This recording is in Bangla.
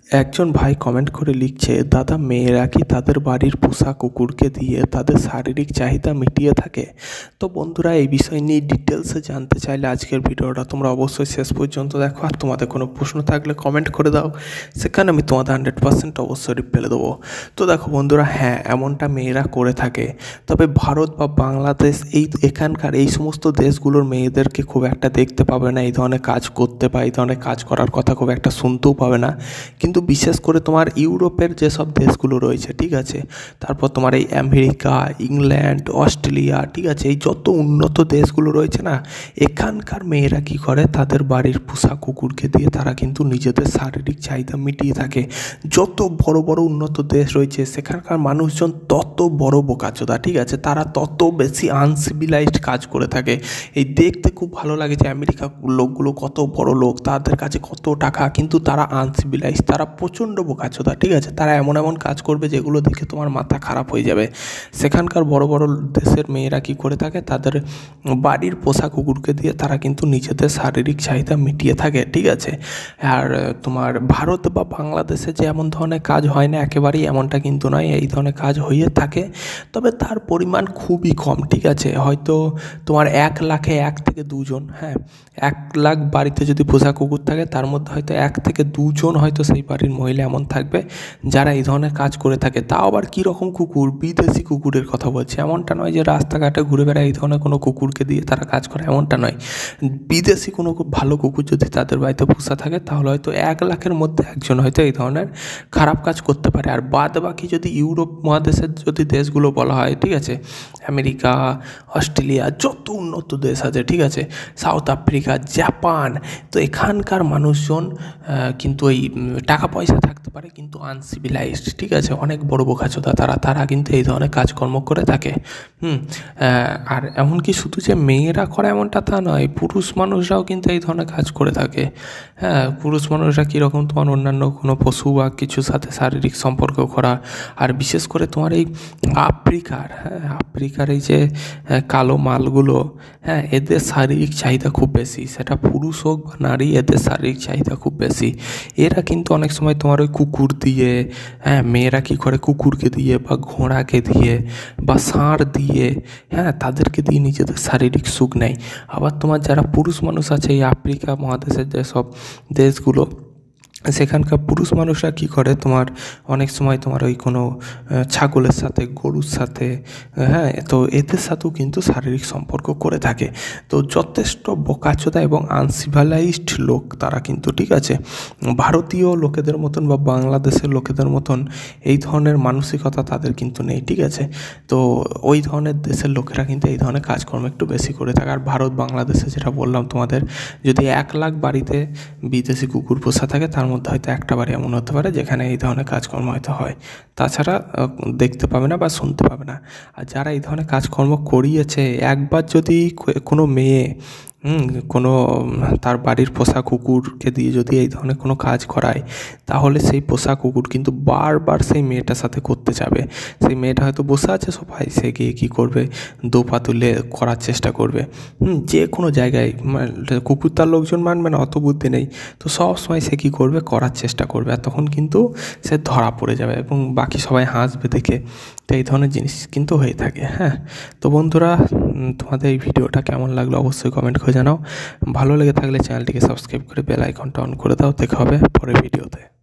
একজন ভাই কমেন্ট করে লিখছে, দাদা মেয়েরা কি তাদের বাড়ির পোষা কুকুরকে দিয়ে তাদের শারীরিক চাহিদা মিটিয়ে থাকে? তো বন্ধুরা, এই বিষয় নিয়ে ডিটেলসে জানতে চাইলে আজকের ভিডিওটা তোমরা অবশ্যই শেষ পর্যন্ত দেখো। আর তোমাদের কোনো প্রশ্ন থাকলে কমেন্ট করে দাও, সেখানে আমি তোমাদের 100% অবশ্যই রিপ্লাই দেবো। তো দেখো বন্ধুরা, হ্যাঁ, এমনটা মেয়েরা করে থাকে। তবে ভারত বা বাংলাদেশ এখানকার এই সমস্ত দেশগুলোর মেয়েদেরকে খুব একটা দেখতে পাবে না এই ধরনের কাজ করতে, বা এই ধরনের কাজ করার কথা খুব একটা শুনতেও পাবে না। কিন্তু বিশেষ করে তোমার ইউরোপের যেসব দেশগুলো রয়েছে, ঠিক আছে, তারপর তোমার এই আমেরিকা, ইংল্যান্ড, অস্ট্রেলিয়া, ঠিক আছে, এই যত উন্নত দেশগুলো রয়েছে না, এখানকার মেয়েরা কী করে, তাদের বাড়ির পোষা কুকুরকে দিয়ে তারা কিন্তু নিজেদের শারীরিক চাহিদা মিটিয়ে থাকে। যত বড় বড় উন্নত দেশ রয়েছে সেখানকার মানুষজন তত বড় বোকাচোদা, ঠিক আছে, তারা তত বেশি আনসিভিলাইজড কাজ করে থাকে। এই দেখতে খুব ভালো লাগে যে আমেরিকার লোকগুলো কত বড় লোক, তাদের কাছে কত টাকা, কিন্তু তারা আনসিভিলাইজড, তারা প্রচণ্ড বোকাচোদা, ঠিক আছে, তারা এমন এমন কাজ করবে যেগুলো দেখে তোমার মাথা খারাপ হয়ে যাবে। সেখানকার বড় বড় দেশের মেয়েরা কী করে থাকে, তাদের বাড়ির পোষা কুকুরকে দিয়ে তারা কিন্তু নিজেদের শারীরিক চাহিদা মিটিয়ে থাকে, ঠিক আছে। আর তোমার ভারত বা বাংলাদেশে যে এমন ধরনের কাজ হয় না একেবারেই এমনটা কিন্তু নয়, এই ধরনের কাজ হয়ে থাকে, তবে তার পরিমাণ খুবই কম, ঠিক আছে। হয়তো তোমার 1 লাখে 1 থেকে 2 জন, হ্যাঁ, 1 লাখ বাড়িতে যদি পোষা কুকুর থাকে তার মধ্যে হয়তো 1 থেকে 2 জন হয়তো সেই বাড়ির মহিলা এমন থাকবে যারা এই ধরনের কাজ করে থাকে। তাও আবার কীরকম কুকুর, বিদেশি কুকুরের কথা বলছে, এমনটা নয় যে রাস্তাঘাটে ঘুরে বেড়ায় এই ধরনের কোনো কুকুরকে দিয়ে তারা কাজ করে, এমনটা নয়। বিদেশি কোনো খুব ভালো কুকুর যদি তাদের বাড়িতে পোষা থাকে তাহলে হয়তো 1 লাখের মধ্যে একজন হয়তো এই ধরনের খারাপ কাজ করতে পারে। আর বাদ বাকি যদি ইউরোপ মহাদেশের যদি দেশগুলো বলা হয়, ঠিক আছে, আমেরিকা, অস্ট্রেলিয়া, যত উন্নত দেশ আছে, ঠিক আছে, সাউথ আফ্রিকা, জাপান, তো এখানকার মানুষজন কিন্তু এই টাকা পয়সা থাকতে পারে কিন্তু আনসিভিলাইজড, ঠিক আছে, অনেক বড় বোকাচোদা তারা কিন্তু এই ধরনের কাজকর্ম করে থাকে। আর এমনকি শুধু যে মেয়েরা করে এমনটা তা নয়, পুরুষ মানুষরাও কিন্তু এই ধরনের কাজ করে থাকে। হ্যাঁ, পুরুষ মানুষরা কীরকম, তোমার অন্যান্য কোনো পশু বা কিছুর সাথে শারীরিক সম্পর্ক করা, আর বিশেষ করে তোমার এই আফ্রিকার এই যে কালো মালগুলো, হ্যাঁ, এদের শারীরিক চাহিদা খুব বেশি, সেটা পুরুষ হোক বা নারী, এদের শারীরিক চাহিদা খুব বেশি। এরা কিন্তু অনেক সময় তোমার ওই কুকুর দিয়ে, হ্যাঁ, মেয়েরা কী করে কুকুরকে দিয়ে বা ঘোড়াকে দিয়ে বা ষাঁড় দিয়ে, হ্যাঁ, তাদেরকে দিয়ে নিজেদের শারীরিক সুখ নেয়। আবার তোমার যারা পুরুষ মানুষ আছে এই আফ্রিকা মহাদেশের যেসব দেশগুলো, সেখানকার পুরুষ মানুষরা কী করে, তোমার অনেক সময় তোমার ওই কোনো ছাগলের সাথে, গরুর সাথে, হ্যাঁ, তো এদের সাথেও কিন্তু শারীরিক সম্পর্ক করে থাকে। তো যথেষ্ট বোকাচোদা এবং আনসিভিলাইজড লোক তারা কিন্তু, ঠিক আছে। ভারতীয় লোকেদের মতন বা বাংলাদেশের লোকেদের মতন এই ধরনের মানসিকতা তাদের কিন্তু নেই, ঠিক আছে। তো ওই ধরনের দেশের লোকেরা কিন্তু এই ধরনের কাজকর্ম একটু বেশি করে থাকে। আর ভারত বাংলাদেশে যেটা বললাম তোমাদের, যদি 1 লাখ বাড়িতে বিদেশি কুকুর পোষা থাকে তার মধ্যে হয়তো একটা বাড়ি এমন হতে পারে যেখানে এই ধরনের কাজকর্ম হয়তো হয়, তাছাড়া দেখতে পাবে না বা শুনতে পাবে না। আর যারা এই ধরনের কাজকর্ম করিয়েছে, একবার যদি কোনো মেয়ে কোনো তার বাড়ির পোষা কুকুরকে দিয়ে যদি এই ধরনের কোনো কাজ করায়, তাহলে সেই পোষা কুকুর কিন্তু বারবার সেই মেয়েটার সাথে করতে যাবে। সেই মেয়েটা হয়তো বসে আছে সোফায়, সে গিয়ে কী করবে, 2 পা তুলে করার চেষ্টা করবে। যে কোনো জায়গায়, কুকুর তার লোকজন মানবে না, অত বুদ্ধি নেই, তো সব সময় সে কী করবে, করার চেষ্টা করবে, আর তখন কিন্তু সে ধরা পড়ে যাবে এবং বাকি সবাই হাসবে দেখে। তো এই ধরনের জিনিস কিন্তু হয়ে থাকে। হ্যাঁ, তো বন্ধুরা, তোমাদের এই ভিডিওটা কেমন লাগলো অবশ্যই কমেন্ট করে জানাও। ভালো লেগে থাকলে চ্যানেলটিকে সাবস্ক্রাইব করে বেল আইকনটা অন করে দাও। দেখা হবে পরের ভিডিওতে।